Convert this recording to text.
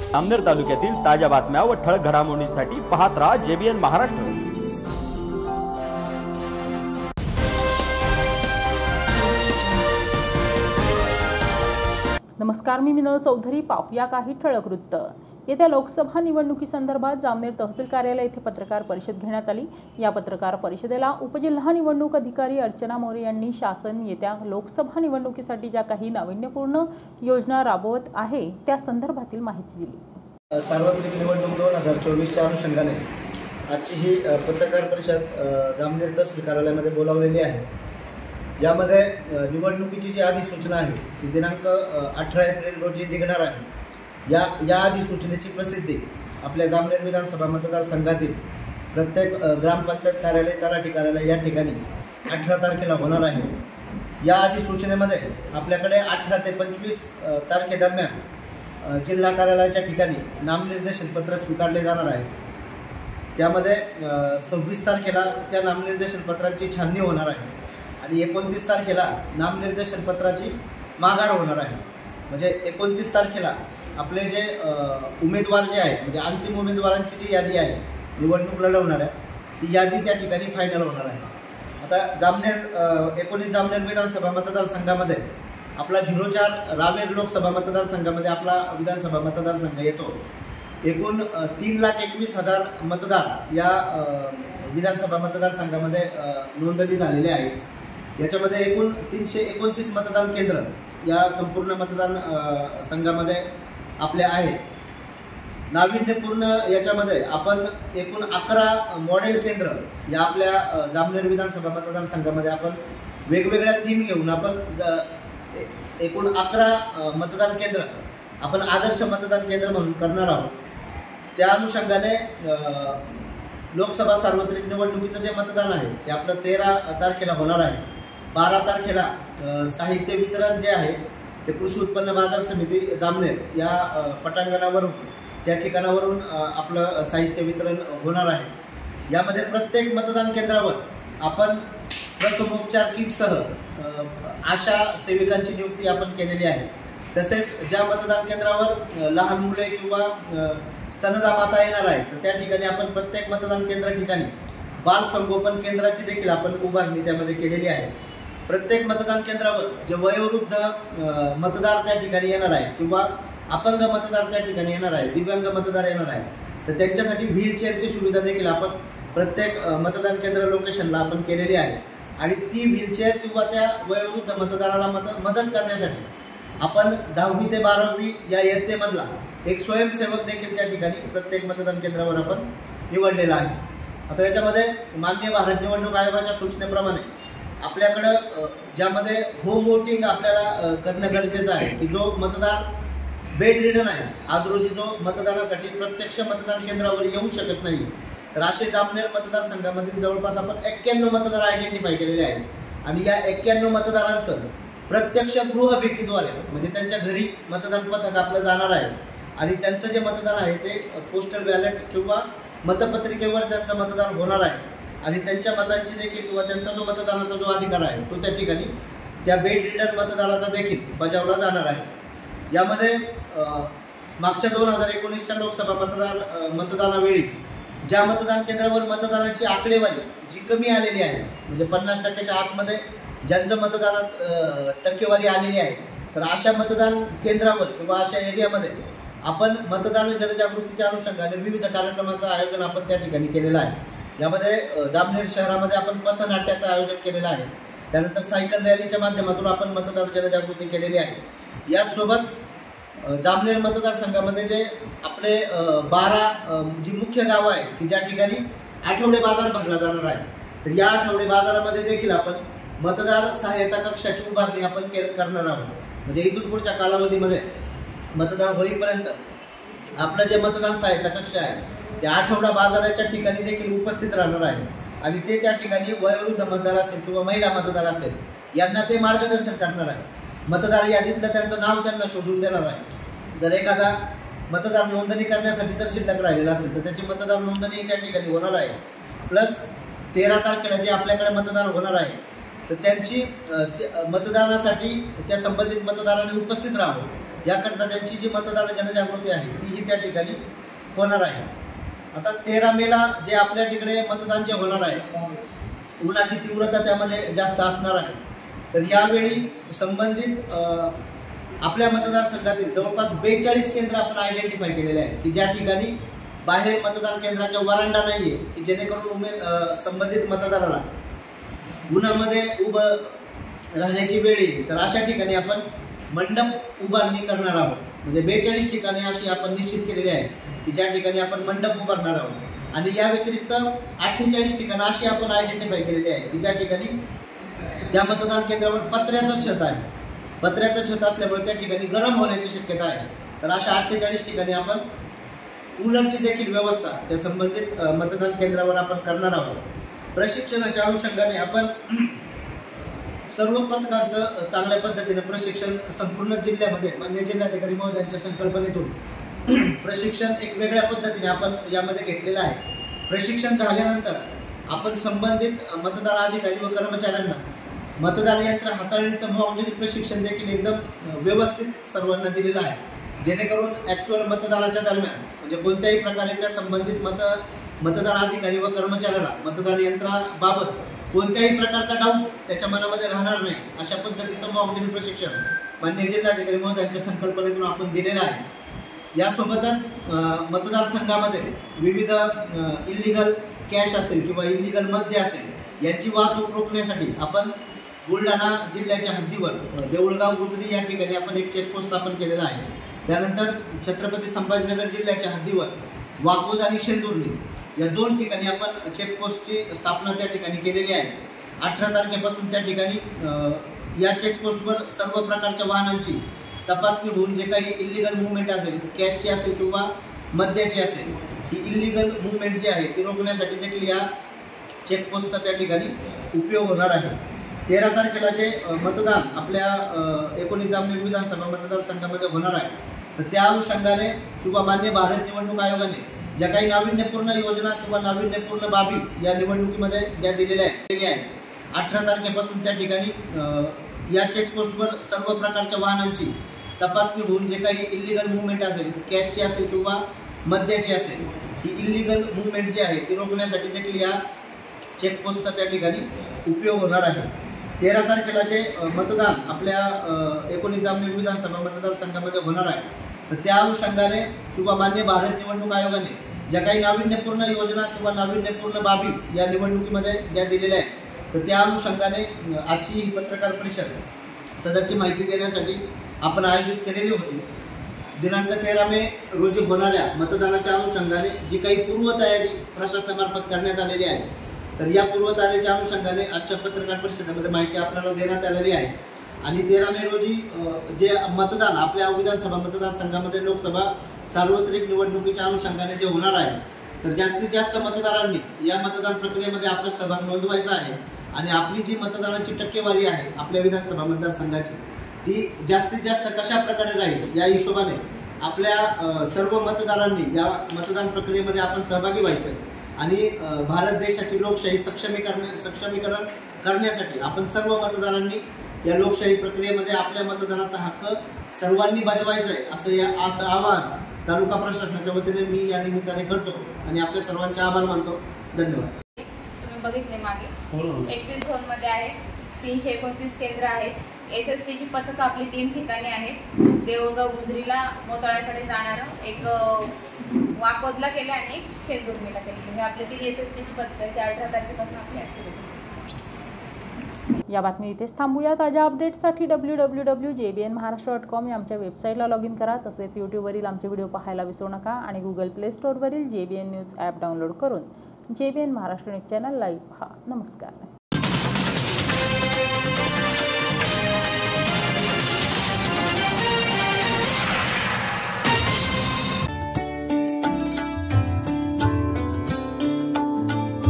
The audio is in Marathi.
जामनेर तालुक्यातील ताज्या बातम्या व ठळक घडामोडींसाठी पाहत राहा JBN महाराष्ट्र। नमस्कार, मी मिनल चौधरी। पाहूया काही ठळक वृत्त। येत्या लोकसभा निवडणुकीसंदर्भात जामनेर तहसील कार्यालय येथे पत्रकार परिषद घेण्यात आली। या पत्रकार परिषदेला उपजिल्हा निवडणूक अधिकारी अर्चना मोरे यांनी शासन येत्या लोकसभा निवडणुकीसाठी ज्या काही नाविन्यपूर्ण योजना राबवत आहे त्या संदर्भातील माहिती दिली। सार्वत्रिक निवडणूक 2024च्या अनुषंगाने आजची ही पत्रकार परिषद जामनेर तहसील कार्यालयामध्ये बोलावलेली आहे। यामध्ये निवडणुकीची जी अधिसूचना आहे ती दिनांक 18 एप्रिल रोजी निघणार आहे। या अधिसूचनेची प्रसिद्धी आपल्या जामनेर विधानसभा मतदारसंघातील प्रत्येक ग्रामपंचायत कार्यालय, तलाठी कार्यालय या ठिकाणी 18 तारखेला होणार आहे। या अधिसूचनेमध्ये आपल्याकडे 18 ते 25 तारखेदरम्यान जिल्हा कार्यालयाच्या ठिकाणी नामनिर्देशन पत्र स्वीकारले जाणार आहे। त्यामध्ये 26 तारखेला त्या नामनिर्देशन पत्रांची छाननी होणार आहे आणि 29 तारखेला नामनिर्देशन पत्राची माघार होणार आहे। म्हणजे 29 तारखेला आपले जे उमेदवार जे आहेत, म्हणजे अंतिम उमेदवारांची जी यादी आहे निवडणूक लढवणाऱ्या, ती यादी त्या ठिकाणी फायनल होणार आहे। आता 19 जामनेर विधानसभा मतदारसंघामध्ये आपला 04 रावेर लोकसभा मतदारसंघामध्ये आपला विधानसभा मतदारसंघ येतो। एकूण 3,21,000 मतदार या विधानसभा मतदारसंघामध्ये नोंदणी झालेले आहेत। याच्यामध्ये एकूण 329 मतदान केंद्र या संपूर्ण मतदान संघामध्ये आपले आहेत। नाविन्यपूर्ण याच्यामध्ये आपण एकूण 11 मॉडेल केंद्र या आपल्या जामनेर विधानसभा मतदारसंघामध्ये आपण वेगवेगळ्या थीम घेऊन आपण एकूण 11 मतदान केंद्र आपण आदर्श मतदान केंद्र म्हणून करणार आहोत। त्या अनुषंगाने लोकसभा सार्वत्रिक निवडणुकीचं जे मतदान आहे ते आपलं 13 तारखेला होणार आहे। 12 तारखेला साहित्य वितरण जे आहे ते कृषी उत्पन्न बाजार समिती जामनेर या पटांगणावरून त्या ठिकाणावरून आपलं साहित्य वितरण होणार आहे। यामध्ये प्रत्येक मतदान केंद्रावर आपण प्रथमोपचार किटसह आशा सेविकांची नियुक्ती आपण केलेली आहे। तसेच ज्या मतदान केंद्रावर लहान मुले किंवा स्तनदा माता येणार आहे तर त्या ठिकाणी आपण प्रत्येक मतदान केंद्र ठिकाणी बाल संगोपन केंद्राची देखील आपण उभारणी त्यामध्ये केलेली आहे। प्रत्येक मतदान केंद्रावर जे वयोवृद्ध मतदार त्या ठिकाणी येणार आहे किंवा अपंग मतदार त्या ठिकाणी येणार आहे, दिव्यांग मतदार येणार आहे, तर त्यांच्यासाठी व्हीलचेअरची सुविधा देखील आपण प्रत्येक मतदान केंद्र लोकेशनला आपण केलेली आहे। आणि ती व्हीलचेअर किंवा त्या वयोवृद्ध मतदाराला मदत करण्यासाठी आपण 10वी ते 12वी या इयत्तेमधला एक स्वयंसेवक देखील त्या ठिकाणी प्रत्येक मतदान केंद्रावर आपण निवडलेला आहे। आता याच्यामध्ये माननीय भारत निवडणूक आयोगाच्या सूचनेप्रमाणे आपल्याकडं ज्यामध्ये होम वोटिंग आपल्याला करणं गरजेचं आहे की जो मतदार बेड रिडन आहे, आज रोजी जो मतदानासाठी प्रत्यक्ष मतदान केंद्रावर येऊ शकत नाही, तर असे जामनेर मतदारसंघामधील जवळपास आपण 91 मतदार आयडेंटिफाय केलेले आहेत। आणि या 91 मतदारांचं प्रत्यक्ष गृहभेटीद्वारे म्हणजे त्यांच्या घरी मतदान पथक आपलं जाणार आहे आणि त्यांचं जे मतदान आहे ते पोस्टल बॅलेट किंवा मतपत्रिकेवर त्यांचं मतदान होणार आहे आणि त्यांच्या मतांची देखील किंवा त्यांचा जो मतदानाचा जो अधिकार आहे तो त्या ठिकाणी त्या बेड रिडन मतदाराचा देखील बजावला जाणार आहे। यामध्ये मागच्या 2019च्या लोकसभा मतदानावेळी ज्या मतदान केंद्रावर मतदानाची आकडेवारी जी कमी आलेली आहे, म्हणजे 50%च्या आतमध्ये ज्यांचं मतदानात टक्केवारी आलेली आहे, तर अशा मतदान केंद्रावर किंवा अशा एरियामध्ये आपण मतदान जनजागृतीच्या अनुषंगाने विविध कार्यक्रमांचं आयोजन आपण त्या ठिकाणी केलेलं आहे। यामध्ये जामनेर शहरामध्ये आपण पथनाट्याचं आयोजन केलेलं आहे। त्यानंतर सायकल रॅलीच्या माध्यमातून आपण मतदार जनजागृती केलेली आहे। याचसोबत जामनेर मतदारसंघामध्ये जे आपले 12 जी मुख्य गावं आहेत की ज्या ठिकाणी आठवडे बाजार भरला जाणार आहे, तर या आठवडे बाजारामध्ये देखील आपण मतदार सहायता कक्षाची उभारणी आपण करणार आहोत। म्हणजे इथून पुढच्या कालावधीमध्ये मतदान होईपर्यंत आपलं जे मतदान सहायता कक्ष आहे त्या आठवडा बाजाराच्या ठिकाणी देखील उपस्थित राहणार आहे आणि ते त्या ठिकाणी वयोवृद्ध मतदार असेल किंवा महिला मतदार असेल यांना ते मार्गदर्शन करणार आहे। मतदार यादीतलं त्यांचं नाव त्यांना शोधून देणार आहे। जर एखादा मतदार नोंदणी करण्यासाठी जर शिल्लक राहिलेला असेल तर त्याची मतदार नोंदणी त्या ठिकाणी होणार आहे। प्लस 13 तारखेला जे आपल्याकडे मतदान होणार आहे तर त्यांची मतदानासाठी त्या संबंधित मतदारांनी उपस्थित राहावं याकरता त्यांची जी मतदार जनजागृती आहे तीही त्या ठिकाणी होणार आहे. आता 13 मेला जे आपल्या तिकडे मतदान जे होणार आहे, उन्हाची तीव्रता त्यामध्ये जास्त असणार आहे. तर यावेळी संबंधित आपल्या मतदारसंघातील जवळपास 42 केंद्र आपण आयडेंटिफाय केलेले आहेत की ज्या ठिकाणी बाहेर मतदान केंद्राच्या वरांडा नाहीये, की जेणेकरून संबंधित मतदाराला उन्हामध्ये उभं राहण्याची वेळ येईल. तर अशा ठिकाणी आपण मंडप उभारणी करणार आहोत. म्हणजे 42 ठिकाणी अशी आपण निश्चित केलेली आहे की ज्या ठिकाणी आपण मंडप उभारणार आहोत. आणि या व्यतिरिक्त 48 ठिकाणं अशी आपण आयडेंटिफाय केलेली आहे की ज्या ठिकाणी त्या मतदान केंद्रावर पत्र्याचं छत आहे. पत्र्याचं छत असल्यामुळे त्या ठिकाणी गरम होण्याची शक्यता आहे. तर अशा 48 ठिकाणी आपण कूलरची देखील व्यवस्था त्या संबंधित मतदान केंद्रावर आपण करणार आहोत. प्रशिक्षणाच्या अनुषंगाने आपण सर्व पथकांचं चांगल्या पद्धतीने प्रशिक्षण संपूर्ण जिल्ह्यामध्ये मान्य जिल्हाधिकारी महोदयांच्या संकल्पनेतून प्रशिक्षण एक वेगळ्या पद्धतीने आपण यामध्ये घेतलेलं आहे. प्रशिक्षण झाल्यानंतर आपण संबंधित मतदार अधिकारी व कर्मचाऱ्यांना मतदान यंत्र हाताळणीचं मॉक प्रशिक्षण देखील एकदम व्यवस्थित सर्वांना दिलेलं आहे. जेणेकरून ॲक्च्युअल मतदानाच्या दरम्यान म्हणजे कोणत्याही प्रकारे त्या संबंधित मतदार अधिकारी व कर्मचाऱ्याला मतदान यंत्राबाबत कोणत्याही प्रकारचा डाऊट त्याच्या मनामध्ये राहणार नाही, अशा पद्धतीचं मॉक ड्रिल प्रशिक्षण मान्य जिल्हाधिकारी महोदयांच्या संकल्पनेतून आपण दिलेलं आहे. यासोबतच मतदारसंघामध्ये विविध इल्लिगल कॅश असेल किंवा इल्लिगल मद्य असेल यांची वाहतूक रोखण्यासाठी आपण बुलढाणा जिल्ह्याच्या हद्दीवर देऊळगाव गुजरी या ठिकाणी आपण एक चेकपोस्ट स्थापन केलेला आहे. त्यानंतर छत्रपती संभाजीनगर जिल्ह्याच्या हद्दीवर वाकोद आणि शेंदुर्ली या 2 ठिकाणी आपण चेकपोस्टची स्थापना त्या ठिकाणी केलेली आहे. 18 तारखेपासून त्या ठिकाणी या चेकपोस्टवर सर्व प्रकारच्या वाहनांची तपासणी होऊन जे काही इल्लिगल मुवमेंट असेल, कॅशची असेल किंवा मद्याची असेल, ही इल्लिगल मुवमेंट जी आहे ती रोखण्यासाठी देखील या चेकपोस्टचा त्या ठिकाणी उपयोग होणार आहे. 13 तारखेला जे मतदान आपल्या 19 जामनेर विधानसभा मतदारसंघामध्ये होणार आहे, तर त्या अनुषंगाने किंवा मान्य भारत निवडणूक आयोगाने ज्या काही नाविन्यपूर्ण योजना किंवा नाविन्यपूर्ण बाबी या निवडणुकीमध्ये ज्या दिलेल्या आहेत, 18 तारखेपासून त्या ठिकाणी या चेकपोस्टवर सर्व प्रकारच्या वाहनांची तपासणी होऊन जे काही इल्लिगल मुवमेंट असेल, कॅशची असेल किंवा मद्याची असेल, ही इल्लिगल मुवमेंट जी आहे ती रोखण्यासाठी देखील या चेकपोस्टचा त्या ठिकाणी उपयोग होणार आहे. 13 तारखेला जे मतदान आपल्या 19 जामनेर विधानसभा मतदारसंघामध्ये होणार आहे, तर त्या अनुषंगाने किंवा मान्य भारत निवडणूक आयोगाने ज्या काही नाविन्यपूर्ण योजना किंवा नाविन्यपूर्ण बाबी या निवडणुकीमध्ये ज्या दिलेल्या आहेत, तर त्या अनुषंगाने आजची ही पत्रकार परिषद सदरची माहिती देण्यासाठी आपण आयोजित केलेली होती. दिनांक 13 मे रोजी होणाऱ्या मतदानाच्या अनुषंगाने जी काही पूर्वतयारी प्रशासनामार्फत करण्यात आलेली आहे, तर या पूर्वतयारीच्या अनुषंगाने आजच्या पत्रकार परिषदेमध्ये माहिती आपल्याला देण्यात आलेली आहे. आणि 13 मे रोजी जे मतदान आपल्या विधानसभा मतदारसंघामध्ये लोकसभा सार्वत्रिक निवडणुकीच्या अनुषंगाने जे होणार आहे, तर जास्तीत जास्त मतदारांनी या मतदान प्रक्रियेमध्ये आपला सहभाग नोंदवायचा आहे. आणि आपली जी मतदानाची टक्केवारी आहे आपल्या विधानसभा मतदारसंघाची, ती जास्तीत जास्त कशा प्रकारे राहील या हिशोबाने आपल्या सर्व मतदारांनी या मतदान प्रक्रियेमध्ये आपण सहभागी व्हायचं. आणि भारत देशाची लोकशाही सक्षमीकरण करण्यासाठी आपण सर्व मतदारांनी या लोकशाही प्रक्रियेमध्ये आपल्या मतदानाचा हक्क सर्वांनी बजवायचा आहे, असं आवाहन तालुका प्रशासनाच्या वतीने मी या निमित्ताने करतो आणि आपल्या सर्वांचे आभार मानतो. धन्यवाद. तुम्ही बघितले मागे 31 झोनमध्ये आहेत, 329 केंद्र आहेत. SSTची पथकं आपली 3 ठिकाणी आहेत. देऊळगाव गुजरीला मोताळ्याकडे जाणारं एक वाकोदला केलं आणि एक शेंदुर्लीला केलं. हे आपले 3 SSTची पथकं आहेत. 18 तारखेपासून आपली ॲक्टिव्हिटी. या बातमी इथेच थांबूया. ताज्या अपडेट्ससाठी www.jbnmaharashtra.com या आमच्या वेबसाईटला लॉग इन करा. तसेच यूट्यूबवरील आमचे व्हिडिओ पाहायला विसरू नका आणि गुगल प्ले स्टोअरवरील JBN न्यूज ॲप डाउनलोड करून JBN Maharashtra news channel live पहा. नमस्कार.